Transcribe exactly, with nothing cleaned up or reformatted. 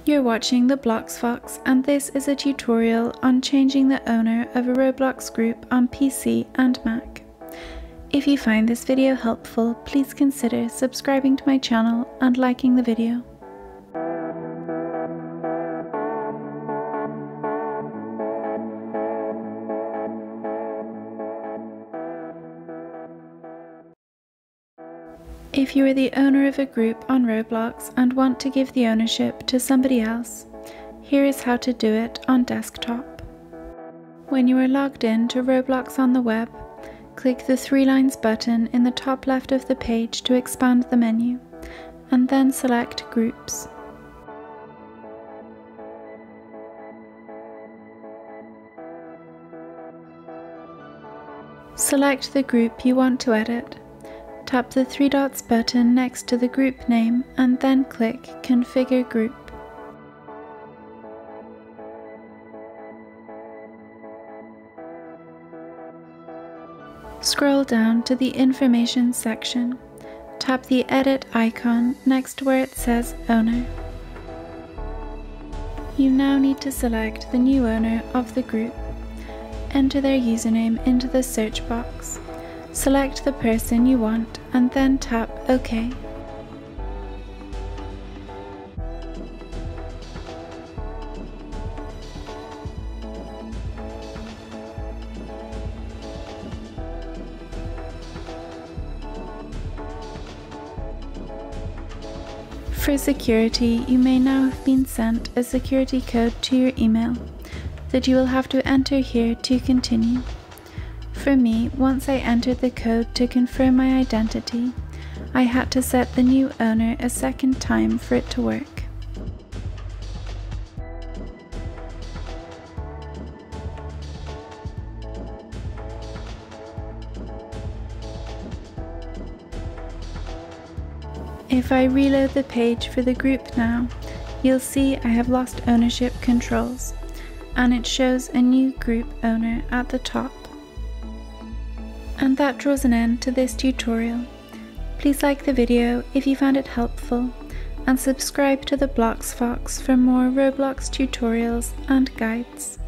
You're watching the Blox Fox, and this is a tutorial on changing the owner of a Roblox group on P C and Mac. If you find this video helpful, please consider subscribing to my channel and liking the video. If you are the owner of a group on Roblox and want to give the ownership to somebody else, here is how to do it on desktop. When you are logged in to Roblox on the web, click the three lines button in the top left of the page to expand the menu, and then select Groups. Select the group you want to edit. Tap the three dots button next to the group name and then click Configure Group. Scroll down to the Information section. Tap the Edit icon next to where it says Owner. You now need to select the new owner of the group. Enter their username into the search box. Select the person you want and then tap OK. For security, you may now have been sent a security code to your email that you will have to enter here to continue. For me, once I entered the code to confirm my identity, I had to set the new owner a second time for it to work. If I reload the page for the group now, you'll see I have lost ownership controls, and it shows a new group owner at the top. And that draws an end to this tutorial. Please like the video if you found it helpful, and subscribe to the Blox Fox for more Roblox tutorials and guides.